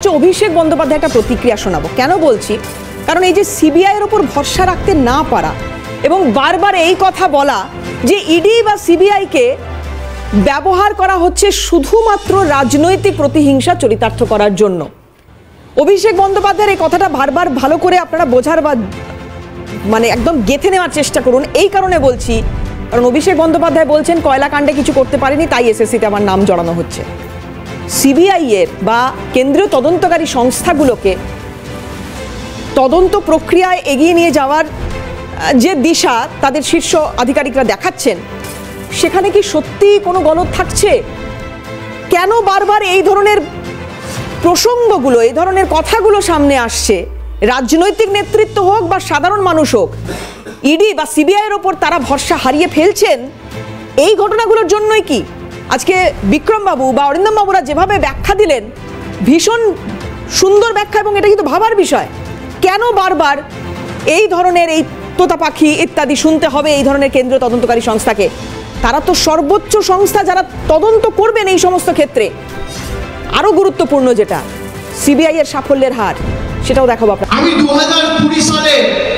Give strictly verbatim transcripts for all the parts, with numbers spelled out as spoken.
হচ্ছে অভিষেক বন্দ্যোপাধ্যায় একটা প্রতিক্রিয়া শোনাবো। কেন বলছি, কারণ এই যে সিবিআইয়ের ওপর ভরসা রাখতে না পারা এবং বারবার এই কথা বলা যে ইডি বা সিবিআইকে ব্যবহার করা হচ্ছে শুধুমাত্র রাজনৈতিক প্রতিহিংসা চরিতার্থ করার জন্য। অভিষেক বন্দ্যোপাধ্যায়ের এই কথাটা বারবার ভালো করে আপনারা বোঝার বা মানে একদম গেঁথে নেওয়ার চেষ্টা করুন। এই কারণে বলছি, কারণ অভিষেক বন্দ্যোপাধ্যায় বলছেন কয়লা কাণ্ডে কিছু করতে পারেনি, তাই এসএসসিতে আমার নাম জড়ানো হচ্ছে। সিবিআই এর বা কেন্দ্রীয় তদন্তকারী সংস্থাগুলোকে তদন্ত প্রক্রিয়ায় এগিয়ে নিয়ে যাওয়ার যে দিশা তাদের শীর্ষ আধিকারিকরা দেখাচ্ছেন, সেখানে কি সত্যি কোনো গলদ থাকছে? কেন বারবার এই ধরনের প্রসঙ্গগুলো, এই ধরনের কথাগুলো সামনে আসছে? রাজনৈতিক নেতৃত্ব হোক বা সাধারণ মানুষ হোক, ইডি বা সিবিআইয়ের ওপর তারা ভরসা হারিয়ে ফেলছেন এই ঘটনাগুলোর জন্যই কি? আজকে বিক্রমবাবু বা অরিন্দম বাবুরা যেভাবে ব্যাখ্যা দিলেন, ভীষণ সুন্দর ব্যাখ্যা, এবং এটা কিন্তু ভাবার বিষয়। কেন বারবার এই ধরনের এই তোতা পাখি ইত্যাদি শুনতে হবে এই ধরনের কেন্দ্রীয় তদন্তকারী সংস্থাকে? তারা তো সর্বোচ্চ সংস্থা, যারা তদন্ত করবেন এই সমস্ত ক্ষেত্রে। আরো গুরুত্বপূর্ণ যেটা, সিবিআই এর সাফল্যের হার, সেটাও দেখাবো আপনার। আমি দু হাজার কুড়ি সালে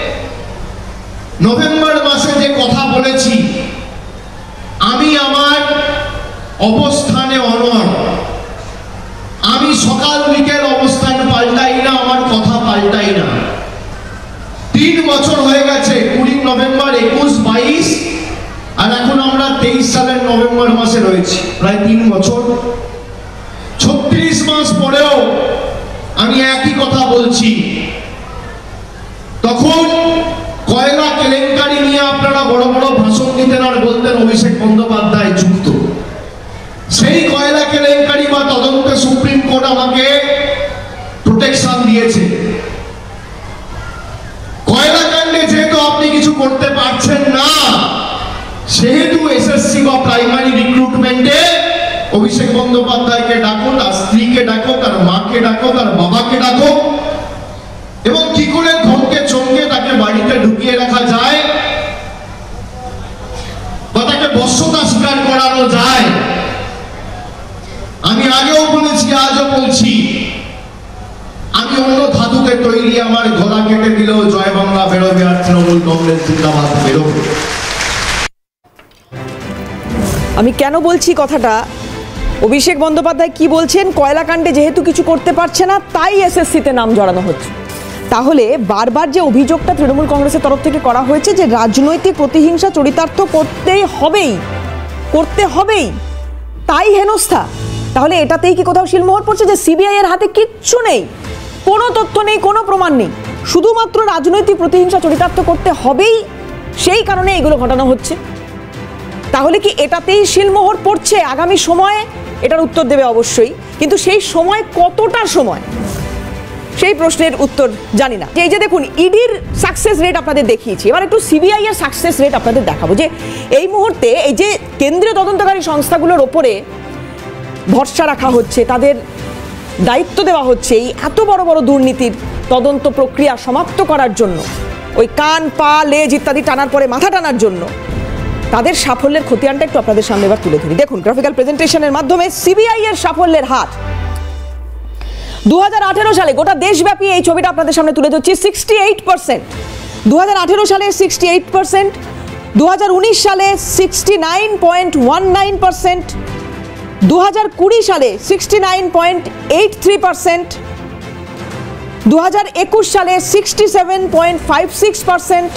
নভেম্বর মাসে যে কথা বলেছি, আমি আমার অবস্থানে অনড়। আমি সকাল বিকেল অবস্থান পাল্টাই না, আমার কথা পাল্টাই না। তিন বছর হয়ে গেছে, কুড়ি নভেম্বর, একুশ, বাইশ, আর এখন আমরা তেইশ সালের নভেম্বর মাসে রয়েছি, প্রায় তিন বছর। ছত্রিশ মাস পরেও আমি একই কথা বলছি। তখন কয়লা কেলেঙ্কারি নিয়ে আপনারা বড় বড় ভাষণ দিতেন আর বলতেন অভিষেক বন্দ্যোপাধ্যায় যুক্ত। সেই কয়লা কেলেঙ্কারি বা তদন্তে সুপ্রিম কোর্ট আমাকে প্রোটেকশন দিয়েছে। কয়লা কাণ্ডে যেহেতু আপনি কিছু করতে পারছেন না, সেহেতু এসএসসি বা প্রাইমারি রিক্রুটমেন্টে অভিষেক বন্দ্যোপাধ্যায়কে ডাকো, তার স্ত্রীকে ডাকো, তার মাকে ডাকো, তার বাবাকে ডাকো, এবং কি করে ধমকে চমকে তাকে বাড়িতে ঢুকিয়ে রাখা যায় বা তাকে বশ্যতা স্বীকার করানো যায়। আমি আগেও বলেছি, আজও বলছি, আমি অন্য ধাতুতে তৈরি, আমার গলা কেটে দিলেও জয় বাংলা বেরোবে আর তৃণমূল কংগ্রেস জিন্দাবাদ বেরোবে। আমি কেন বলছি কথাটা, অভিষেক বন্দ্যোপাধ্যায় কি বলছেন, কয়লা কাণ্ডে যেহেতু কিছু করতে পারছে না তাই এসএসসিতে নাম জড়ানো হচ্ছে। তাহলে বারবার যে অভিযোগটা তৃণমূল কংগ্রেসের তরফ থেকে করা হয়েছে যে রাজনৈতিক প্রতিহিংসা চরিতার্থ করতেই হবেই করতে হবেই তাই হেনস্থা, তাহলে এটাতেই কি কোথাও শিলমোহর পড়ছে যে সিবিআই এর হাতে কিচ্ছু নেই, কোনো তথ্য নেই, কোনো প্রমাণ নেই, শুধুমাত্র রাজনৈতিক প্রতিহিংসা চরিতার্থ করতে হবেই, সেই কারণে এগুলো ঘটানো হচ্ছে? তাহলে কি এটাতেই শিলমোহর পড়ছে? আগামী সময়ে এটার উত্তর দেবে অবশ্যই, কিন্তু সেই সময় কতটা সময়, সেই প্রশ্নের উত্তর জানি না। যে এই যে দেখুন, ইডির সাকসেস রেট আপনাদের দেখিয়েছি, এবার একটু সিবিআই এর সাকসেস রেট আপনাদের দেখাবো। যে এই মুহূর্তে এই যে কেন্দ্রীয় তদন্তকারী সংস্থাগুলোর ওপরে ভরসা রাখা হচ্ছে, তাদের দায়িত্ব দেওয়া হচ্ছে এই এত বড় বড় দুর্নীতির তদন্ত প্রক্রিয়া সমাপ্ত করার জন্য, ওই কান পা লেজ ইত্যাদি টানার পরে মাথা টানার জন্য, তাদের সাফল্যের খতিয়ানটা একটু আপনাদের সামনে এবার তুলে ধরি। দেখুন, গ্রাফিক্যাল প্রেজেন্টেশনের মাধ্যমে সিবিআই এর সাফল্যের হার দু হাজার আঠেরো সালে গোটা দেশব্যাপী এই ছবিটা আপনাদের সামনে তুলে ধরছি। সিক্সটি এইট পার্সেন্ট দু হাজার আঠেরো সালে সিক্সটি এইট পার্সেন্ট, দু হাজার উনিশ সালে sixty nine point one nine percent, দু হাজার কুড়ি সালে sixty nine point eight three percent, দু হাজার একুশ সালে sixty seven point five six percent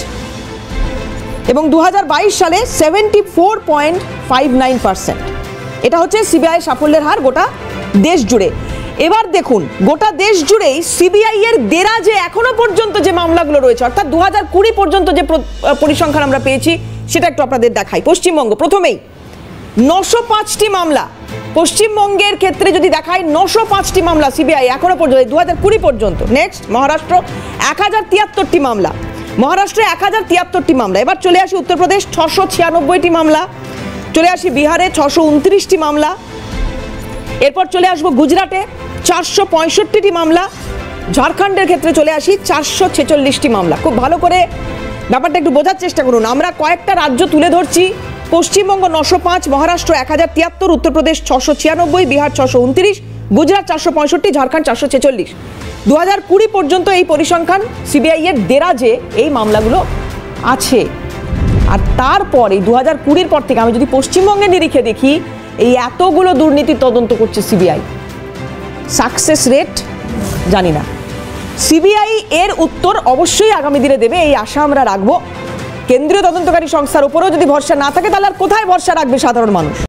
এবং দু হাজার বাইশ সালে seventy four point five nine percent. এটা হচ্ছে সিবিআই সাফল্যের হার গোটা দেশ জুড়ে। এবার দেখুন, গোটা দেশ জুড়েই সিবিআই এর দেরাজে এখনো পর্যন্ত যে মামলাগুলো রয়েছে, অর্থাৎ দু হাজার কুড়ি পর্যন্ত যে পরিসংখ্যান আমরা পেয়েছি সেটা একটু আপনাদের দেখাই। পশ্চিমবঙ্গ প্রথমেই নশো পাঁচটি মামলা, পশ্চিমবঙ্গের ক্ষেত্রে যদি দেখাই নশো পাঁচটি মামলা সিবিআই এখনো পর্যন্ত দু হাজার কুড়ি পর্যন্ত। নেক্সট মহারাষ্ট্র এক হাজার তিয়াত্তরটি মামলা, মহারাষ্ট্রে এক হাজার তিয়াত্তরটি মামলা। এবার চলে আসি উত্তরপ্রদেশ, ছশো ছিয়ানব্বইটি মামলা। চলে আসি বিহারে, ছশো উনত্রিশটি মামলা। এরপর চলে আসবো গুজরাটে, চারশো পঁয়ষট্টিটি মামলা। ঝাড়খণ্ডের ক্ষেত্রে চলে আসি চারশো ছেচল্লিশটি মামলা। খুব ভালো করে ব্যাপারটা একটু বোঝার চেষ্টা করুন। আমরা কয়েকটা রাজ্য তুলে ধরছি, পশ্চিমবঙ্গ নশো পাঁচ, মহারাষ্ট্র এক হাজার তিয়াত্তর, উত্তরপ্রদেশ ছশো ছিয়ানব্বই, বিহার ছশো উনত্রিশ, গুজরাট চারশো পঁয়ষট্টি, ঝাড়খণ্ড চারশো ছেচল্লিশ। দু হাজার কুড়ি পর্যন্ত এই পরিসংখ্যান সিবিআই এর দেরাজে এই মামলাগুলো আছে। আর তারপর এই দু হাজার কুড়ির পর থেকে আমি যদি পশ্চিমবঙ্গের নিরিখে দেখি, এই এতগুলো দুর্নীতির তদন্ত করছে সিবিআই, সাকসেস রেট জানি না। সিবিআই এর উত্তর অবশ্যই আগামী দিনে দেবে, এই আশা আমরা রাখবো। কেন্দ্রীয় তদন্তকারী সংস্থার উপরেও যদি ভরসা না থাকে, তাহলে আর কোথায় ভরসা রাখবে সাধারণ মানুষ?